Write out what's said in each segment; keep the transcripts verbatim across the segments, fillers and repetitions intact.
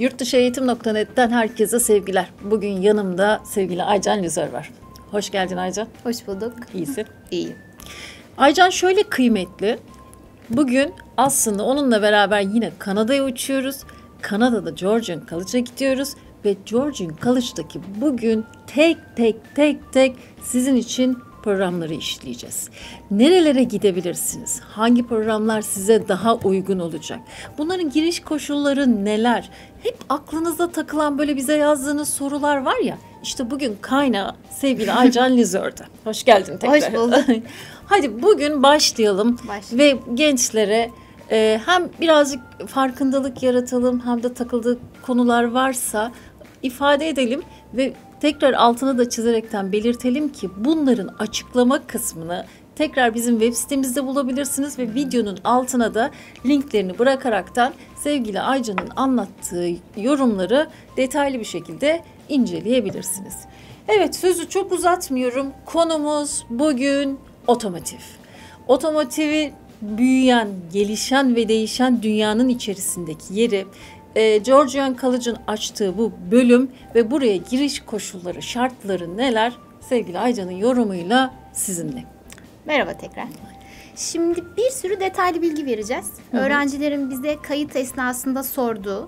Yurtdışıeğitim nokta net'ten herkese sevgiler. Bugün yanımda sevgili Aycan Lüzer var. Hoş geldin Aycan. Hoş bulduk. İyisin. İyiyim. Aycan şöyle kıymetli. Bugün aslında onunla beraber yine Kanada'ya uçuyoruz. Kanada'da Georgian College'a gidiyoruz. Ve Georgian College'daki bugün tek tek tek tek sizin için programları işleyeceğiz. Nerelere gidebilirsiniz? Hangi programlar size daha uygun olacak? Bunların giriş koşulları neler? Hep aklınızda takılan böyle bize yazdığınız sorular var ya. İşte bugün kaynağı sevgili Aycan Lüzer'de. Hoş geldin tekrar. Hoş bulduk. Hadi bugün başlayalım. Başlayalım. Ve gençlere e, hem birazcık farkındalık yaratalım hem de takıldığı konular varsa ifade edelim ve tekrar altını da çizerekten belirtelim ki bunların açıklama kısmını tekrar bizim web sitemizde bulabilirsiniz ve videonun altına da linklerini bırakaraktan sevgili Aycan'ın anlattığı yorumları detaylı bir şekilde inceleyebilirsiniz. Evet, sözü çok uzatmıyorum. Konumuz bugün otomotiv. Otomotivi büyüyen, gelişen ve değişen dünyanın içerisindeki yeri, e, Georgian College'ın açtığı bu bölüm ve buraya giriş koşulları, şartları neler? Sevgili Aycan'ın yorumuyla sizinle. Merhaba tekrar. Şimdi bir sürü detaylı bilgi vereceğiz. Hı hı. Öğrencilerin bize kayıt esnasında sorduğu,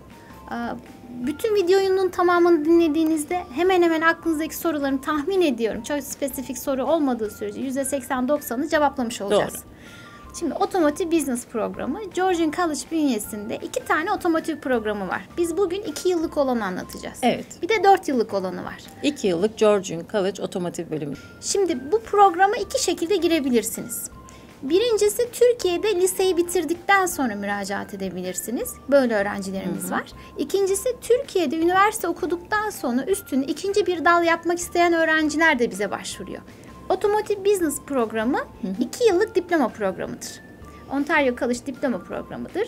bütün videonun tamamını dinlediğinizde hemen hemen aklınızdaki soruların tahmin ediyorum. Çok spesifik soru olmadığı sürece yüzde seksen doksanı cevaplamış olacağız. Doğru. Şimdi Otomotiv Business Programı, Georgian College bünyesinde iki tane otomotiv programı var. Biz bugün iki yıllık olanı anlatacağız. Evet. Bir de dört yıllık olanı var. iki yıllık Georgian College otomotiv bölümü. Şimdi bu programa iki şekilde girebilirsiniz. Birincisi Türkiye'de liseyi bitirdikten sonra müracaat edebilirsiniz. Böyle öğrencilerimiz hı hı. var. İkincisi Türkiye'de üniversite okuduktan sonra üstüne ikinci bir dal yapmak isteyen öğrenciler de bize başvuruyor. Otomotiv Business Programı hı hı. iki yıllık diploma programıdır. Ontario College diploma programıdır.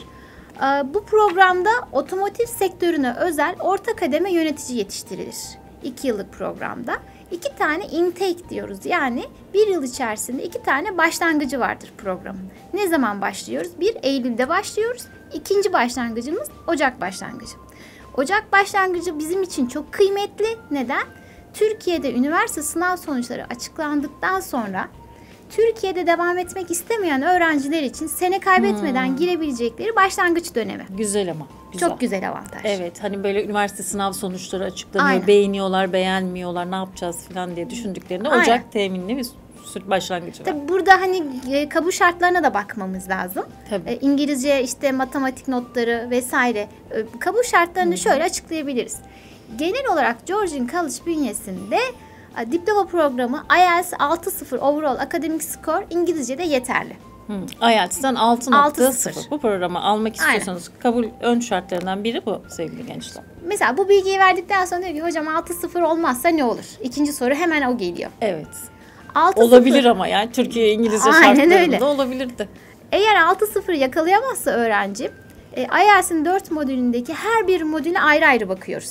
Bu programda otomotiv sektörüne özel orta kademe yönetici yetiştirilir. iki yıllık programda. İki tane intake diyoruz. Yani bir yıl içerisinde iki tane başlangıcı vardır programın. Ne zaman başlıyoruz? Bir Eylül'de başlıyoruz. İkinci başlangıcımız Ocak başlangıcı. Ocak başlangıcı bizim için çok kıymetli. Neden? Türkiye'de üniversite sınav sonuçları açıklandıktan sonra Türkiye'de devam etmek istemeyen öğrenciler için sene kaybetmeden hmm. girebilecekleri başlangıç dönemi. Güzel ama. Güzel. Çok güzel avantaj. Evet, hani böyle üniversite sınav sonuçları açıklanıyor, aynen. beğeniyorlar, beğenmiyorlar, ne yapacağız falan diye düşündüklerinde aynen. Ocak teminli bir başlangıcı var. Tabii burada hani e, kabul şartlarına da bakmamız lazım. Tabii. E, İngilizce, işte matematik notları vesaire. E, kabul şartlarını hmm. şöyle açıklayabiliriz. Genel olarak Georgian College bünyesinde a, diploma programı I E L T S altı sıfır overall akademik skor İngilizce'de yeterli. Hmm. I E L T S'ten altı nokta sıfır. Bu programı almak istiyorsanız aynen. kabul ön şartlarından biri bu sevgili gençler. Mesela bu bilgiyi verdikten sonra diyor ki hocam altı sıfır olmazsa ne olur? İkinci soru hemen o geliyor. Evet. altı olabilir sıfır ama yani Türkiye İngilizce aynen şartlarında öyle. olabilirdi. Eğer altı sıfır yakalayamazsa öğrenci e, I E L T S'in dört modülündeki her bir modüle ayrı ayrı bakıyoruz.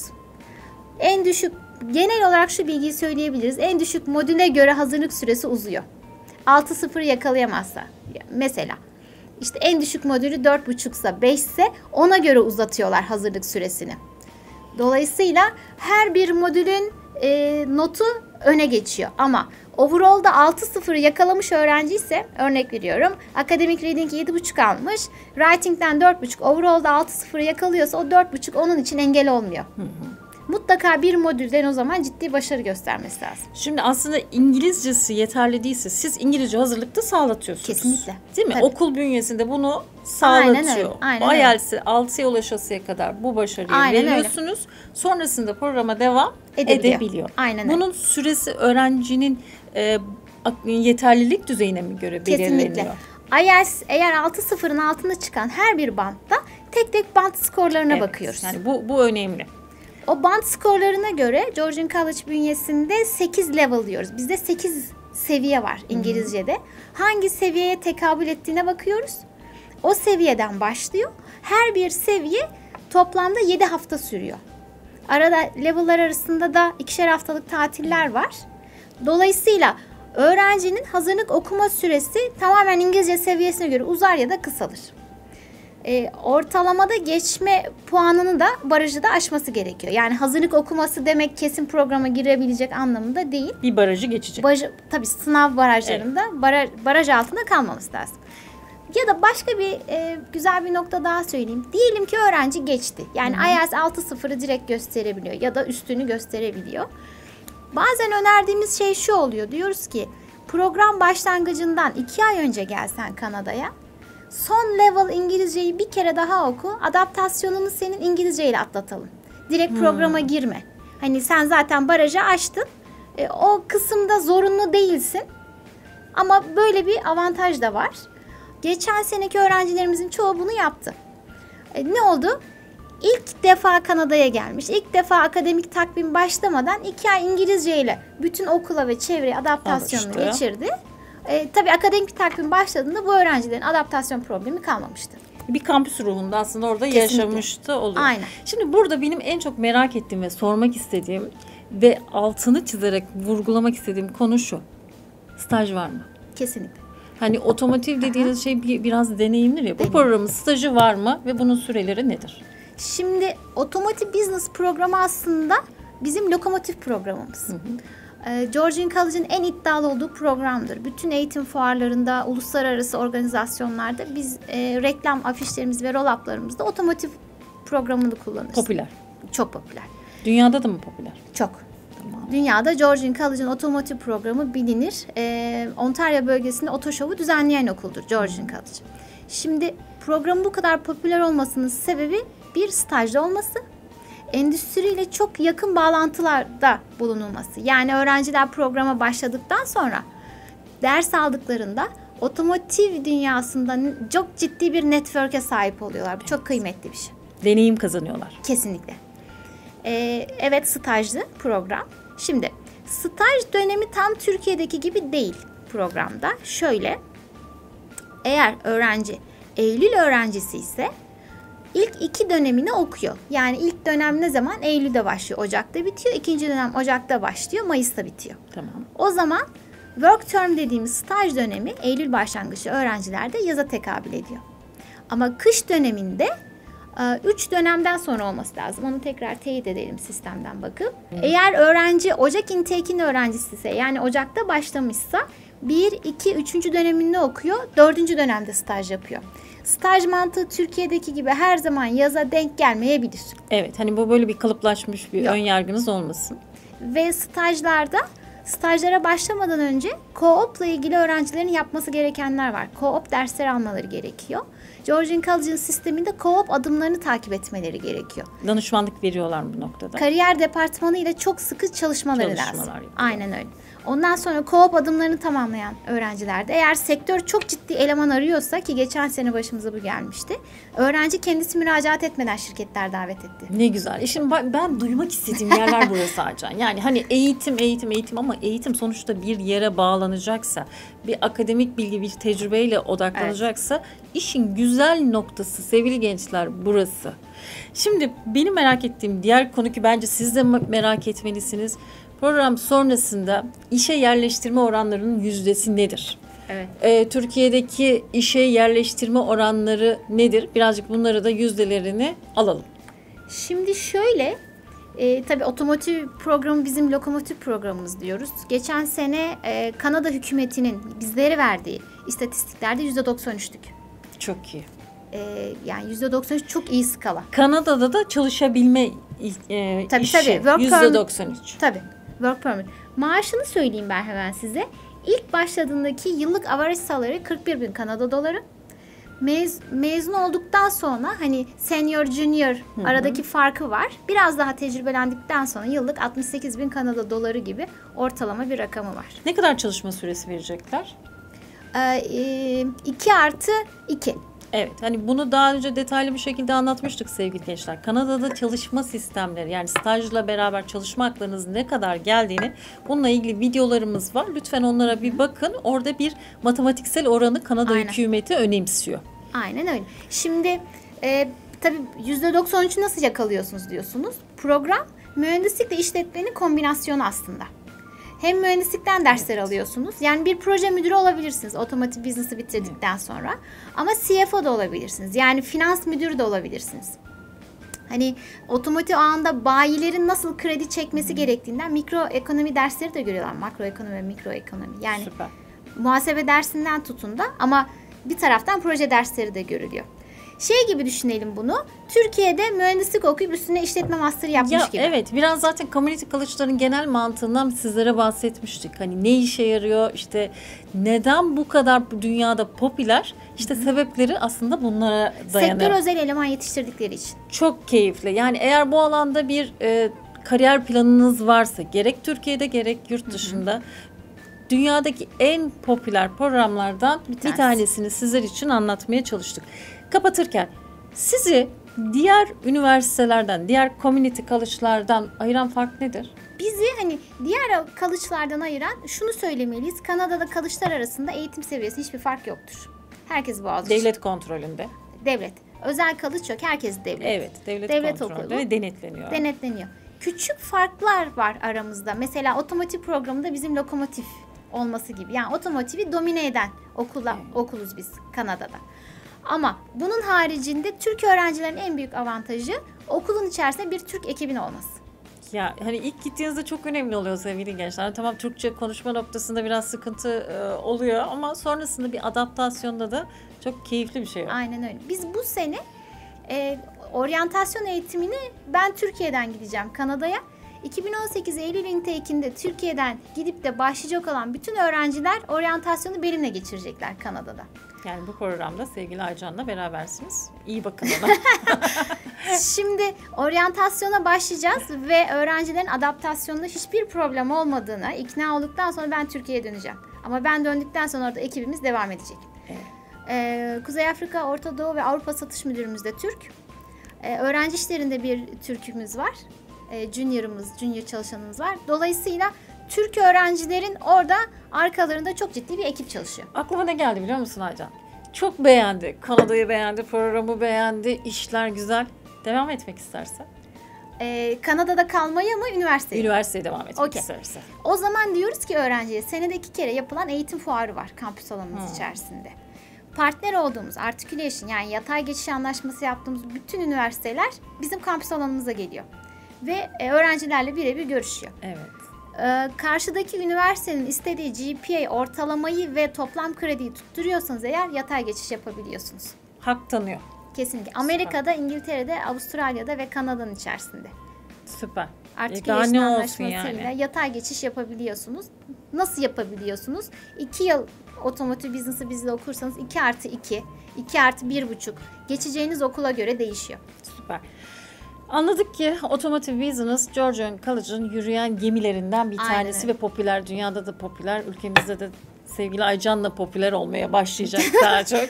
En düşük, genel olarak şu bilgiyi söyleyebiliriz. En düşük modüle göre hazırlık süresi uzuyor. altı sıfır yakalayamazsa. Mesela işte en düşük modülü dört buçuksa beş ise ona göre uzatıyorlar hazırlık süresini. Dolayısıyla her bir modülün e, notu öne geçiyor. Ama overall'da altı sıfır yakalamış öğrenci ise örnek veriyorum. Akademik reading yedi buçuk almış. Writing'den dört buçuk, overall'da altı sıfır yakalıyorsa o dört buçuk onun için engel olmuyor. Hı hı. Mutlaka bir modülden o zaman ciddi başarı göstermesi lazım. Şimdi aslında İngilizcesi yeterli değilse siz İngilizce hazırlıkta sağlatıyorsunuz. Kesinlikle. Değil mi? Tabii. Okul bünyesinde bunu sağlatıyor. Aynen öyle. Aynen I E L T S'e altıya ulaşasıya kadar bu başarıyı aynen veriyorsunuz. Öyle. Sonrasında programa devam edebiliyor. edebiliyor. Aynen Bunun öyle. süresi öğrencinin e, yeterlilik düzeyine mi göre belirleniyor? Kesinlikle. I E L T S eğer altı sıfırın altında çıkan her bir bantta tek tek bant skorlarına evet, bakıyoruz. Yani bu bu önemli. O band skorlarına göre Georgian College bünyesinde sekiz level diyoruz. Bizde sekiz seviye var İngilizce'de. Hı-hı. Hangi seviyeye tekabül ettiğine bakıyoruz. O seviyeden başlıyor. Her bir seviye toplamda yedi hafta sürüyor. Arada level'lar arasında da ikişer haftalık tatiller var. Dolayısıyla öğrencinin hazırlık okuma süresi tamamen İngilizce seviyesine göre uzar ya da kısalır. e, ortalamada geçme puanını da barajı da aşması gerekiyor. Yani hazırlık okuması demek kesin programa girebilecek anlamında değil. Bir barajı geçecek. Baraj, tabii sınav barajlarında evet. baraj, baraj altında kalmaması lazım. Ya da başka bir e, güzel bir nokta daha söyleyeyim. Diyelim ki öğrenci geçti. Yani Hı-hı. I E L T S altı sıfırı direkt gösterebiliyor ya da üstünü gösterebiliyor. Bazen önerdiğimiz şey şu oluyor. Diyoruz ki program başlangıcından iki ay önce gelsen Kanada'ya, son level İngilizceyi bir kere daha oku. Adaptasyonunu senin İngilizce ile atlatalım. Direkt hmm. programa girme. Hani sen zaten barajı aştın. E, o kısımda zorunlu değilsin. Ama böyle bir avantaj da var. Geçen seneki öğrencilerimizin çoğu bunu yaptı. E, ne oldu? İlk defa Kanada'ya gelmiş. İlk defa akademik takvim başlamadan iki ay İngilizce ile bütün okula ve çevreye adaptasyonunu Alıştı. geçirdi. E, tabii akademik takvim başladığında bu öğrencilerin adaptasyon problemi kalmamıştı. Bir kampüs ruhunda aslında orada Kesinlikle. yaşamıştı oluyor. Aynen. Şimdi burada benim en çok merak ettiğim ve sormak istediğim ve altını çizerek vurgulamak istediğim konu şu. Staj var mı? Kesinlikle. Hani otomotiv dediğiniz Aha. şey bir, biraz deneyimlidir ya. Deneyim. Bu programın stajı var mı ve bunun süreleri nedir? Şimdi Automotive Business programı aslında bizim lokomotif programımız. Hı hı. Ee, Georgian College'ın en iddialı olduğu programdır. Bütün eğitim fuarlarında, uluslararası organizasyonlarda biz e, reklam afişlerimiz ve roll-up'larımızda otomotiv programını kullanırız. Popüler. Çok popüler. Dünyada da mı popüler? Çok. Tamam. Dünyada Georgian College'ın otomotiv programı bilinir. Ee, Ontario bölgesinde otoşovu düzenleyen okuldur Georgian College. Şimdi programın bu kadar popüler olmasının sebebi bir stajda olması, endüstriyle çok yakın bağlantılarda bulunulması. Yani öğrenciler programa başladıktan sonra ders aldıklarında otomotiv dünyasında çok ciddi bir network'e sahip oluyorlar. Bu çok kıymetli bir şey. Deneyim kazanıyorlar. Kesinlikle. Ee, evet stajlı program. Şimdi staj dönemi tam Türkiye'deki gibi değil programda. Şöyle, eğer öğrenci Eylül öğrencisi ise İlk iki dönemini okuyor. Yani ilk dönem ne zaman? Eylül'de başlıyor, Ocak'ta bitiyor. İkinci dönem Ocak'ta başlıyor, Mayıs'ta bitiyor. Tamam. O zaman work term dediğimiz staj dönemi Eylül başlangıçlı öğrencilerde yaza tekabül ediyor. Ama kış döneminde üç dönemden sonra olması lazım. Onu tekrar teyit edelim sistemden bakıp. Hı. Eğer öğrenci Ocak intake'in öğrencisi ise yani Ocak'ta başlamışsa bir, iki, üçüncü dönemini okuyor. Dördüncü dönemde staj yapıyor. Staj mantığı Türkiye'deki gibi her zaman yaza denk gelmeyebilir. Evet, hani bu böyle bir kalıplaşmış bir Yok. ön yargınız olmasın. Ve stajlarda, stajlara başlamadan önce co-op'la ilgili öğrencilerin yapması gerekenler var. Co-op dersler almaları gerekiyor. Georgian College'ın sisteminde co-op adımlarını takip etmeleri gerekiyor. Danışmanlık veriyorlar bu noktada. Kariyer departmanı ile çok sıkı çalışmaları Çalışmalar lazım. Yapıyor. Aynen öyle. Ondan sonra co-op adımlarını tamamlayan öğrencilerde eğer sektör çok ciddi eleman arıyorsa ki geçen sene başımıza bu gelmişti. Öğrenci kendisi müracaat etmeden şirketler davet etti. Ne güzel. E şimdi ben, ben duymak istediğim yerler burası Hacan. Yani hani eğitim, eğitim, eğitim ama eğitim sonuçta bir yere bağlanacaksa, bir akademik bilgi, bir tecrübeyle odaklanacaksa evet. işin güzel noktası sevgili gençler burası. Şimdi benim merak ettiğim diğer konu ki bence siz de merak etmelisiniz. Program sonrasında işe yerleştirme oranlarının yüzdesi nedir? Evet. Ee, Türkiye'deki işe yerleştirme oranları nedir? Birazcık bunları da yüzdelerini alalım. Şimdi şöyle, e, tabii otomotiv programı bizim lokomotiv programımız diyoruz. Geçen sene e, Kanada hükümetinin bizlere verdiği istatistiklerde yüzde doksan üçtük. Çok iyi. E, yani yüzde doksan üç çok iyi skala. Kanada'da da çalışabilme e, tabii, işi yüzde doksan üç. Tabii. Work permit. Maaşını söyleyeyim ben hemen size. İlk başladığındaki yıllık average salary kırk bir bin Kanada doları. Mez, mezun olduktan sonra hani senior junior hı hı. aradaki farkı var. Biraz daha tecrübelendikten sonra yıllık altmış sekiz bin Kanada doları gibi ortalama bir rakamı var. Ne kadar çalışma süresi verecekler? Ee, iki artı iki. Evet, hani bunu daha önce detaylı bir şekilde anlatmıştık sevgili gençler. Kanada'da çalışma sistemleri yani stajla beraber çalışma haklarınız ne kadar geldiğini bununla ilgili videolarımız var. Lütfen onlara bir bakın. Orada bir matematiksel oranı Kanada Aynen. hükümeti önemsiyor. Aynen öyle. Şimdi e, tabii yüzde doksan üçü nasıl yakalıyorsunuz diyorsunuz. Program mühendislikle işletmenin kombinasyonu aslında. hem mühendislikten dersler evet. alıyorsunuz. Yani bir proje müdürü olabilirsiniz otomotiv business'ı bitirdikten evet. sonra. Ama C F O da olabilirsiniz. Yani finans müdürü de olabilirsiniz. Hani otomotiv ağında bayilerin nasıl kredi çekmesi hmm. gerektiğinden mikro ekonomi dersleri de görüyorlar. Makro ekonomi ve mikro ekonomi. Yani Süper. muhasebe dersinden tutun da ama bir taraftan proje dersleri de görülüyor. Şey gibi düşünelim bunu. Türkiye'de mühendislik okuyup üstüne işletme master yapmış ya, gibi. Evet, biraz zaten community college'ların genel mantığından sizlere bahsetmiştik. Hani ne işe yarıyor, işte neden bu kadar dünyada popüler? İşte Hı-hı. sebepleri aslında bunlara dayanıyor. Sektör özel eleman yetiştirdikleri için. Çok keyifli. Yani eğer bu alanda bir e, kariyer planınız varsa, gerek Türkiye'de gerek yurt dışında Hı-hı. dünyadaki en popüler programlardan bir, bir tanesini sizler için anlatmaya çalıştık. Kapatırken sizi diğer üniversitelerden, diğer community college'lardan ayıran fark nedir? Bizi hani diğer college'lardan ayıran şunu söylemeliyiz. Kanada'da college'lar arasında eğitim seviyesi hiçbir fark yoktur. Herkes Boğaziçi. Devlet kontrolünde. Devlet. Özel college yok. Herkes devlet. Evet. Devlet, devlet kontrolünde ve denetleniyor. Denetleniyor. Küçük farklar var aramızda. Mesela otomotiv programında bizim lokomotif olması gibi. Yani otomotivi domine eden okula, evet. okuluz biz Kanada'da. Ama bunun haricinde Türk öğrencilerin en büyük avantajı okulun içerisinde bir Türk ekibin olması. Ya hani ilk gittiğinizde çok önemli oluyor sevgili gençler. Tamam, Türkçe konuşma noktasında biraz sıkıntı e, oluyor ama sonrasında bir adaptasyonda da çok keyifli bir şey var. Aynen öyle. Biz bu sene e, oryantasyon eğitimini ben Türkiye'den gideceğim Kanada'ya. iki bin on sekiz Eylül intake'inde Türkiye'den gidip de başlayacak olan bütün öğrenciler oryantasyonu benimle geçirecekler Kanada'da. Yani bu programda sevgili Aycan'la berabersiniz. İyi bakın ona. Şimdi oryantasyona başlayacağız ve öğrencilerin adaptasyonunda hiçbir problem olmadığına ikna olduktan sonra ben Türkiye'ye döneceğim. Ama ben döndükten sonra orada ekibimiz devam edecek. Evet. Ee, Kuzey Afrika, Orta Doğu ve Avrupa Satış Müdürümüz de Türk. Ee, öğrenci işlerinde bir Türk'ümüz var. Ee, junior'ımız, junior çalışanımız var. Dolayısıyla Türk öğrencilerin orada arkalarında çok ciddi bir ekip çalışıyor. Aklıma ne geldi biliyor musun Aycan? Çok beğendi. Kanada'yı beğendi, programı beğendi, işler güzel. Devam etmek isterse? Ee, Kanada'da kalmaya mı, üniversiteye? Üniversiteye devam etmek okay. isterse. O zaman diyoruz ki öğrenciye senede iki kere yapılan eğitim fuarı var kampüs alanımız hmm. içerisinde. Partner olduğumuz Articulation yani yatay geçiş anlaşması yaptığımız bütün üniversiteler bizim kampüs alanımıza geliyor. Ve e, öğrencilerle birebir görüşüyor. Evet. Ee, karşıdaki üniversitenin istediği G P A ortalamayı ve toplam krediyi tutturuyorsanız eğer yatay geçiş yapabiliyorsunuz. Hak tanıyor. Kesinlikle. Amerika'da, İngiltere'de, Avustralya'da ve Kanada'nın içerisinde. Süper. Articulation anlaşmasıyla yani. Yatay geçiş yapabiliyorsunuz. Nasıl yapabiliyorsunuz? iki yıl otomotiv business'ı bizle okursanız iki artı iki, iki artı bir buçuk geçeceğiniz okula göre değişiyor. Süper. Anladık ki Automotive Business Georgian College'ın yürüyen gemilerinden bir tanesi Aynen. ve popüler. Dünyada da popüler. Ülkemizde de sevgili Aycan'la popüler olmaya başlayacak daha çok.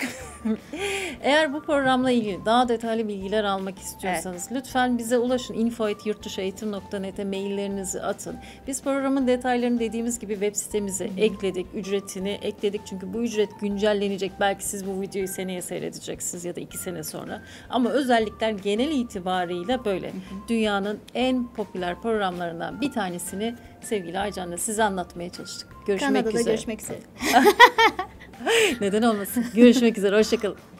Eğer bu programla ilgili daha detaylı bilgiler almak istiyorsanız evet. lütfen bize ulaşın. info at yurtdışıeğitim nokta net'e maillerinizi atın. Biz programın detaylarını dediğimiz gibi web sitemize Hı-hı. ekledik. Ücretini ekledik. Çünkü bu ücret güncellenecek. Belki siz bu videoyu seneye seyredeceksiniz ya da iki sene sonra. Ama özellikler genel itibarıyla böyle. Hı-hı. Dünyanın en popüler programlarından bir tanesini sevgili Aycan'la size anlatmaya çalıştık. Görüşmek Kanada'da üzere. görüşmek üzere. Neden olmasın? Görüşmek üzere. Hoşçakalın.